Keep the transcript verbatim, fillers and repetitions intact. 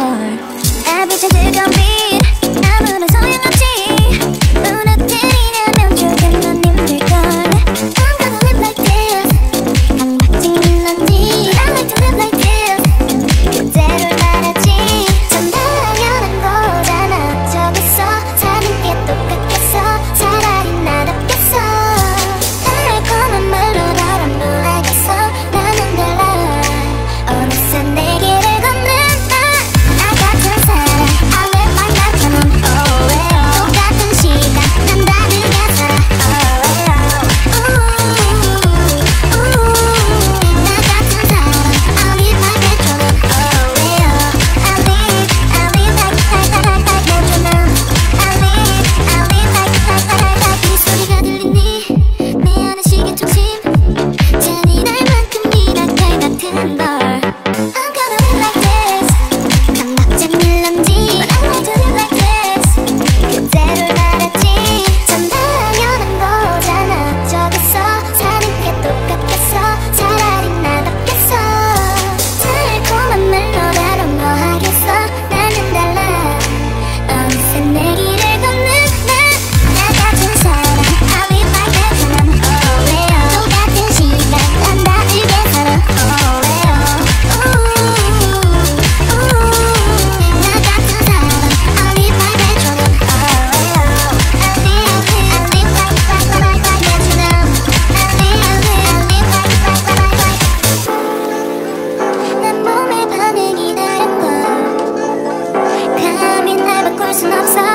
걸. 아비찬 뜨거운 빛 아무런 소용없지. 무너뜨리려면 조금 넌 힘들걸. I'm gonna live like this. 강박증인 넌지 I like to live like this. 그대로 말하지. 전 당연한 거잖아. 저기서 사는 게 똑같겠어. 차라리 나답겠어. 달콤한 말로 너란 걸 알겠어. 나는 달라. 어느새 내 길을 걷는 나 같은 사람. I live my life on oh yeah. 똑같은 시간 난 다르게 살아 oh yeah. ooh, ooh. 나 같은 사람. I live my metronome oh yeah. I live, I live like, like, like, like metronome. I live, I live like, like, like, like 이 소리가 들리니 내 안의 시계 중심 잔인할 만큼 미라클 같은 걸. I'm gonna live like this. 강박증인 넌지 But I like to live like this. 그대로 말하지. 전 당연한 거잖아. 저기서 사는 게 똑같겠어. 차라리 나답겠어. 달콤한 멜로디로 뭐 하겠어. 나는 달라. 어느새 내 길을 걷는 나 같은 사람. I live like metronome oh yeah. 똑같은 시간 난 다르게 살아 oh yeah. ooh, ooh. 나 같은 사람. I live like metronome oh yeah. I live, I live like, like, like, like metronome. I live, I live, I live like, like, like, like, like. 난 몸의 반응이 다른 걸 감히 날 바꿀 순 없어.